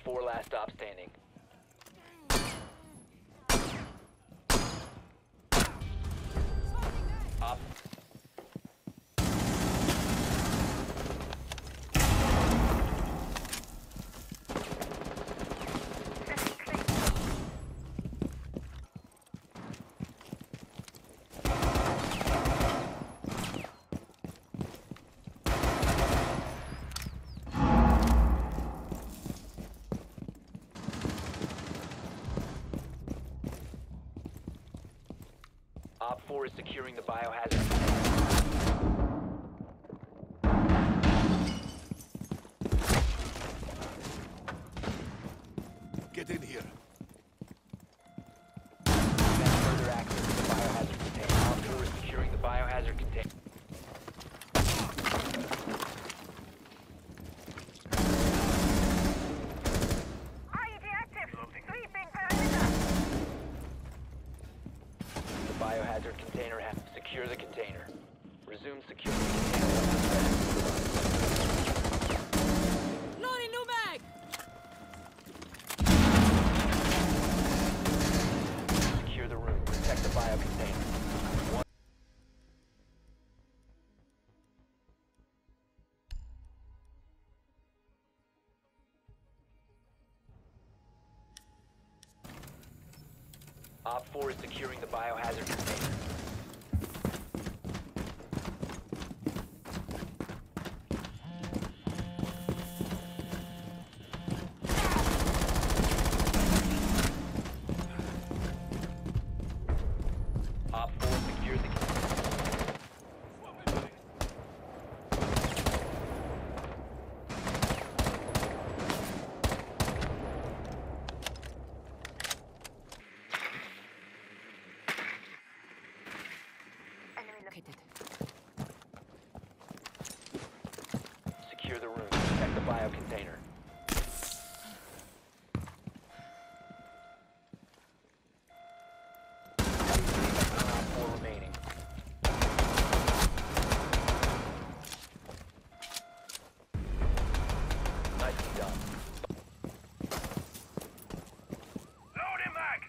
4 last stop standing. Op. Op 4 is securing the biohazard. Get in here. Further access to the biohazard container. Op 4 is securing the biohazard container. IED active. Sweeping perimeter. The biohazard container has secure the container. Resume securing the container. Loading new mag! Secure the room. Protect the bio container. Op 4 is securing the biohazard container. Op 4 secured the container. Enemy located. Secure the room. Protect the bio container. Op 4 remaining. Nicely done. Load him back!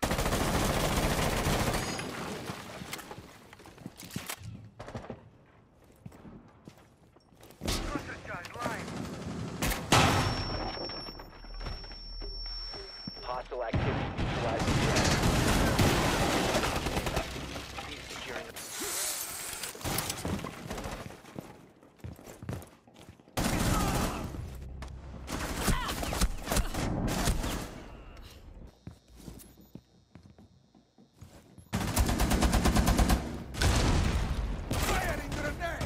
Cluster charge line. Hostile activity neutralizing the enemy. Securing the Firing grenade!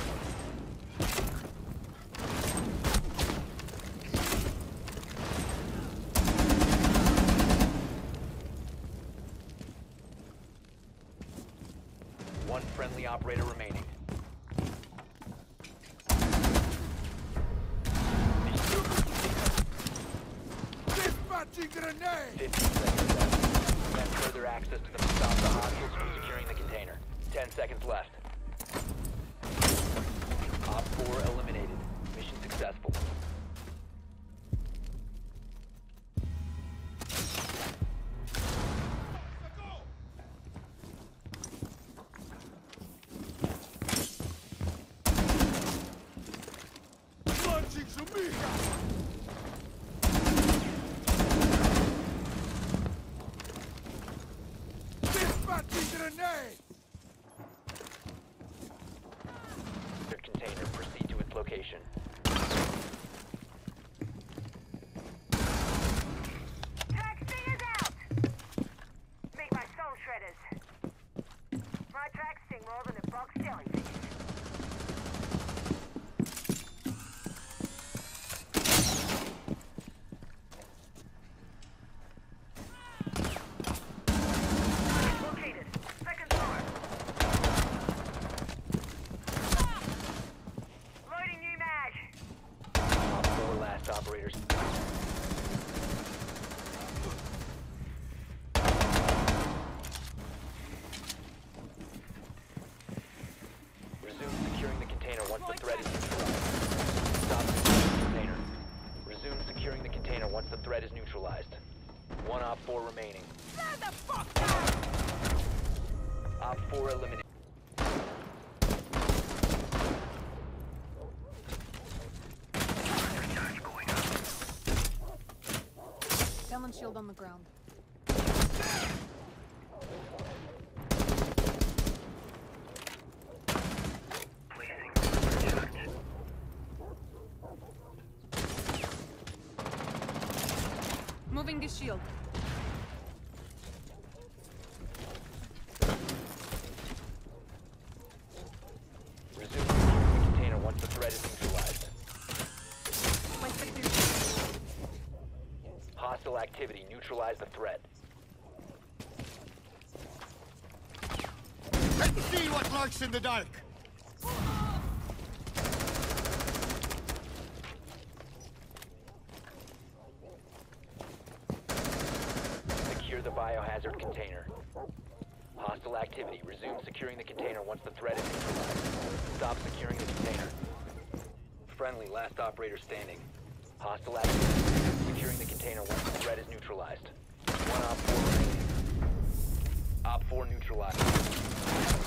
one friendly operator remaining. Dispatching grenade! 15 seconds left. Prevent further access to the Mustafa hostiles from securing the container. 10 seconds left. Op 4 eliminated. Mission successful. Launching Sumiga! Dispatching grenade! Your container. Proceed to its location. Taxi is out. Make my soul shredders. My tracks sting more than a box jellyfish. Located. Second floor. 4 remaining. Stand the fuck down! Op 4 eliminated. Talon shield on the ground. Moving the shield. Resume securing the container once the threat is neutralized. Place the clear shield. Hostile activity. Neutralize the threat. Let's see what lurks in the dark. Secure the biohazard container. Hostile activity. Resume securing the container once the threat is neutralized. Stop securing the container. Friendly, last operator standing. Hostile activity. Securing the container once the threat is neutralized. One Op 4 remaining. Op 4 neutralized.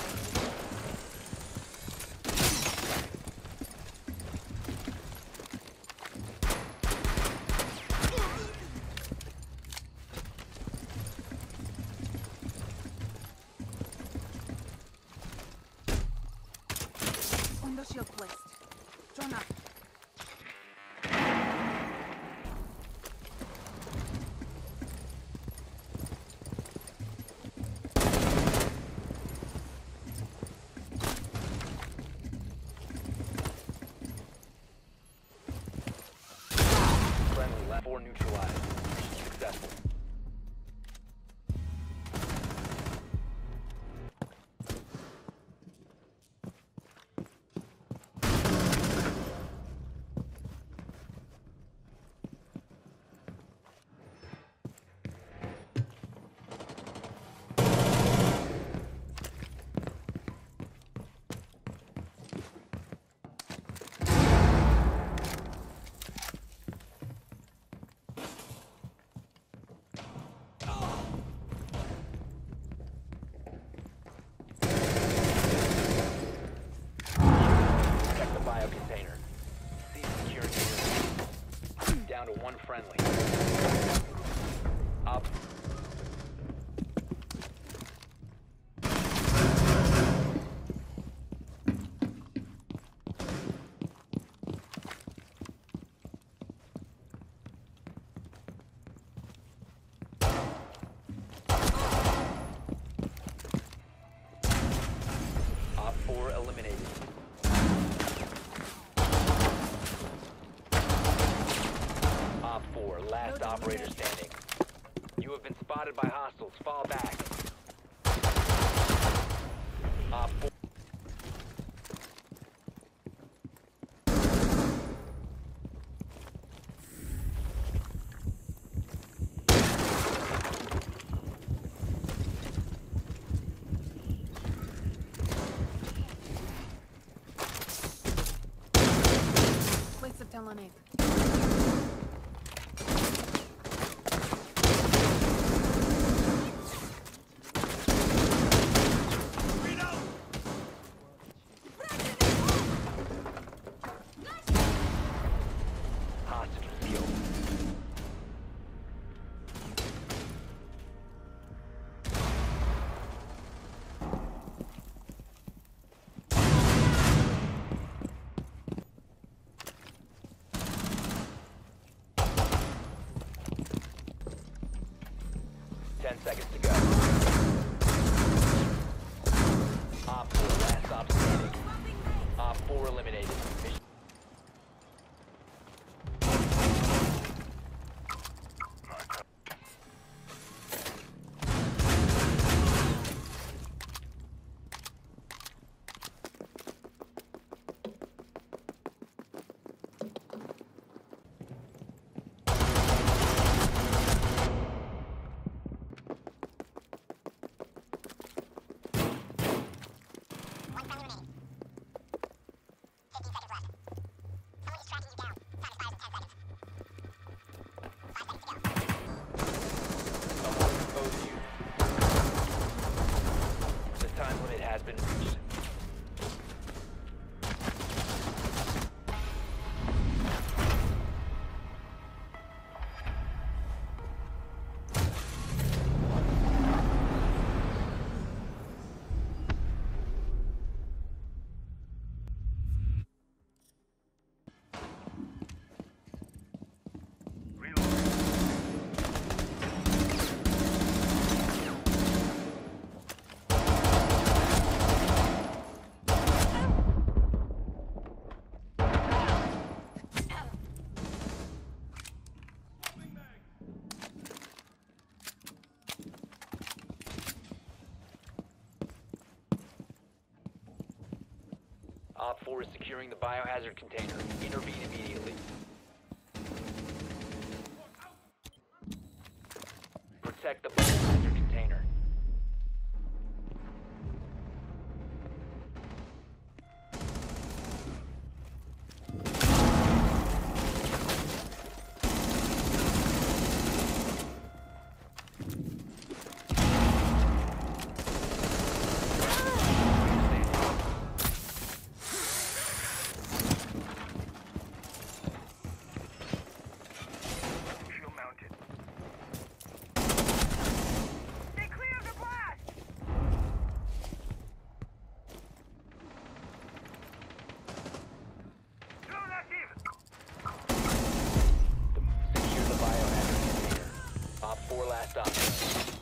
Window shield placed. Drone up. Friendly, last 4 neutralized. Mission successful. Check the bio container. Cease securing. Down to 1 friendly. Up. Op 4 eliminated. Op 4, last operator standing. You have been spotted by hostiles. Fall back. Op 4. Place the Talon 8. Hostage field. Ten seconds to go. Op 4, last op standing. Op 4 eliminated. Mission. One friendly remaining. 15 seconds left. Op 4 is securing the biohazard container. Intervene immediately. Protect the biohazard container. Shield mounted. Stay clear of the blast! Drone active! Secure the biohazard container. Op 4 last option.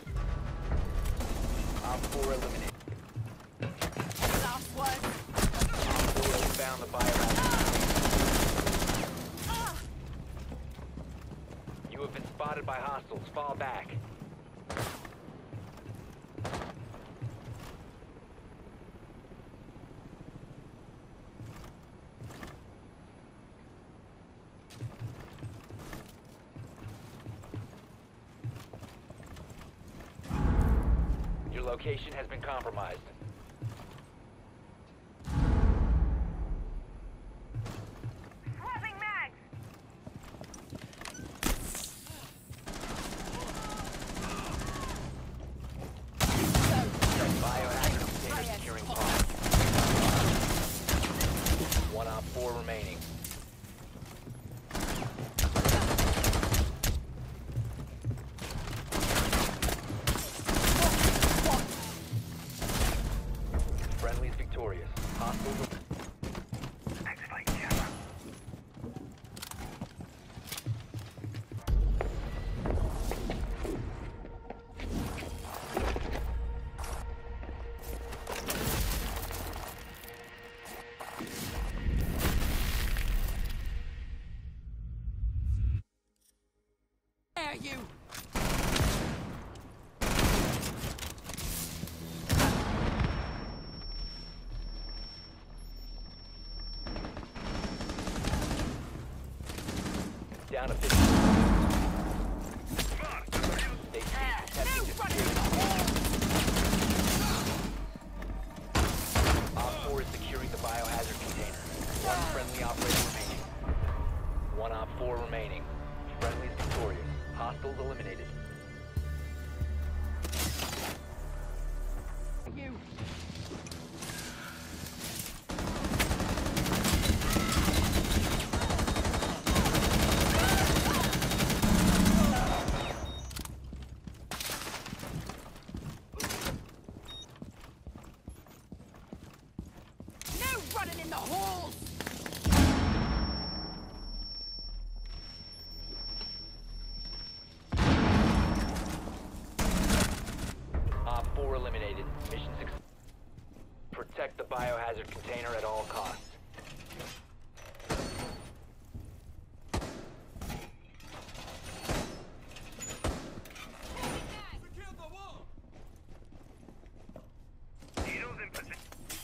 Op 4 eliminated. Last one. Op 4 has found the biohazard container. You have been spotted by hostiles. Fall back. Your location has been compromised. Swapping mags! Biohazard container securing pod. One Op 4 remaining. Friendly's victorious. Hostiles. Activate camera. There you. Down to 50. Stay safe. Testing to Op 4 is securing the biohazard container. One friendly operator remaining. One Op 4 remaining. Friendly is victorious. Hostiles eliminated. You. No running in the halls. Op 4 eliminated. Mission success. Protect the biohazard container at all costs. Needles in position.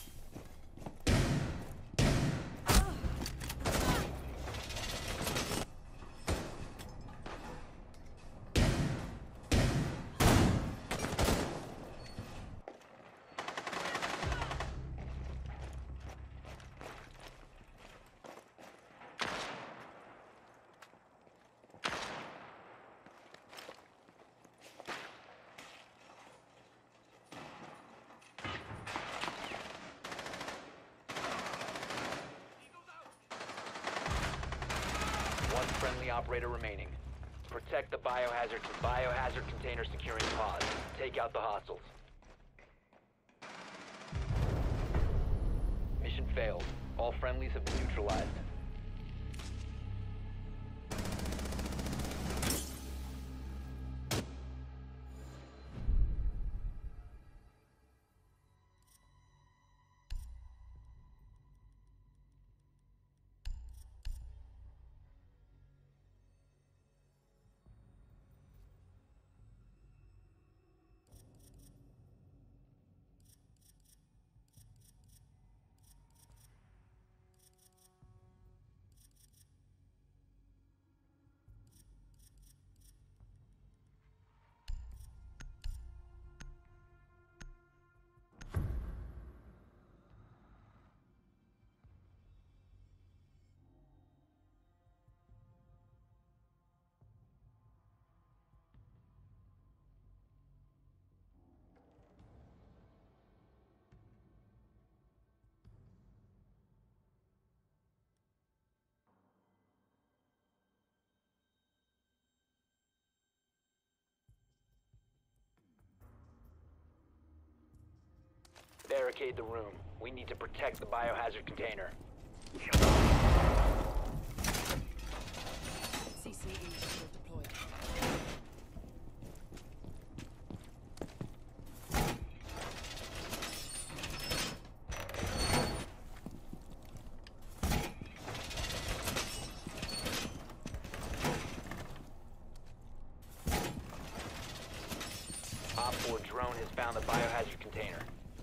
One friendly operator remaining. Protect the biohazard container securing pods. Take out the hostiles. Mission failed. All friendlies have been neutralized. barricade the room. We need to protect the biohazard container. CCE shield deployed. Op 4 drone has found the biohazard container.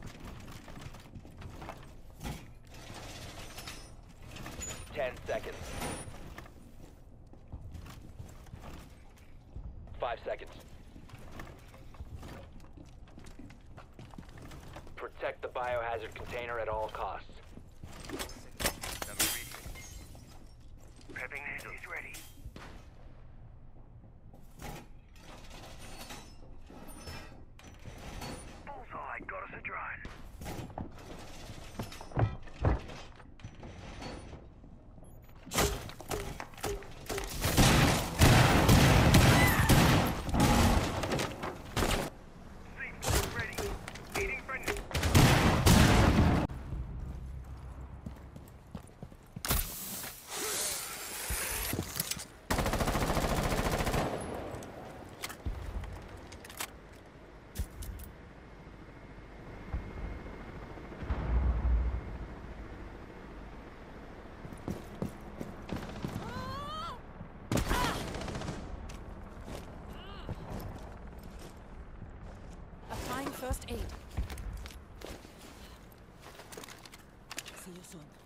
Ten seconds. 5 seconds. Protect the biohazard container at all costs. Prepping handle is ready. Bullseye, got us a drone. C4 ready. Eating friendly. Applying first aid. See you soon.